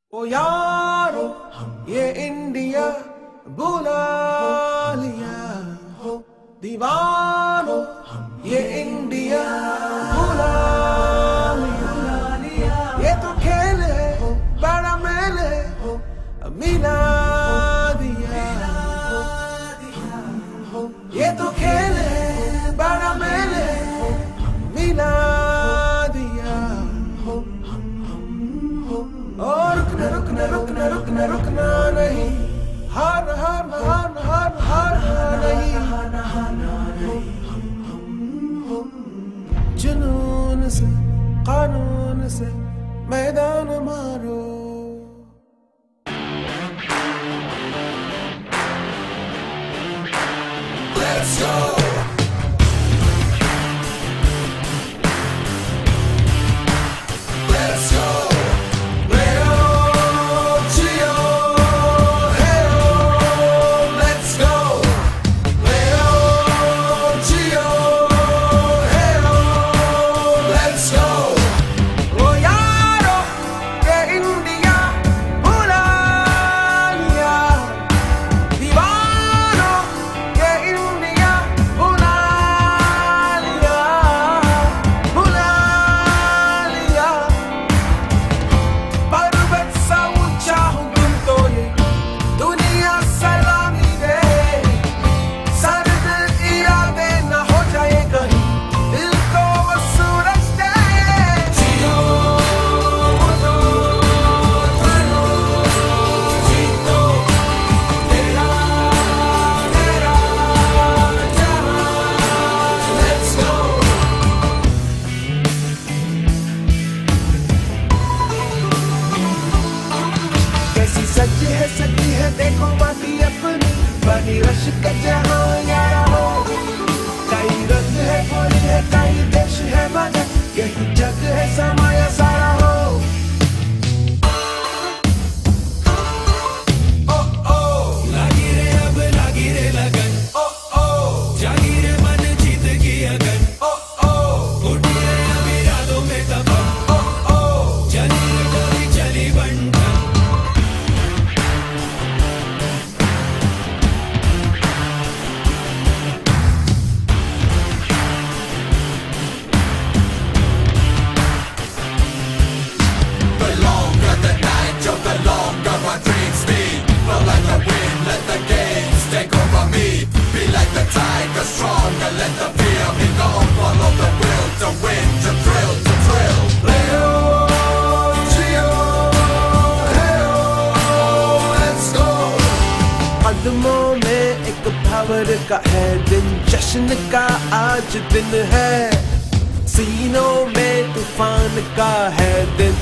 ओ यारो ये इंडिया बुला लिया हो, दीवानो ये इंडिया बुला लिया। ये तो खेल है बड़ा मेल है मिला दिया। ये तो खेल है बड़ा मेल है मिला दिया। और रुकना रुकना रुकना रुकना नहीं, हार हार हार हार हार नहीं। जुनून से कानून से मैदान मारो। Let's go! सजी है देखो माटी अपनी, बनी रश का जहां यारा हो। कई रंग है होली है, कई देश है मगर यही जग है समाया सारा हो। ओ ओ लागी रे अब लागी रे लगन, ओ ओ जागी रे मन जीत की अगन। ओ ओ उठी रे अभी रातों में तबम, ओ ओ चली रे गोली चली बंटन। Stronger, let the fear be gone. Follow the will to win, to thrill, to thrill. Leo, Gio, Leo, let's go. कदमों में एक पावर का है दिन, जश्न का आज दिन है। सीनों में तूफान का है दिन,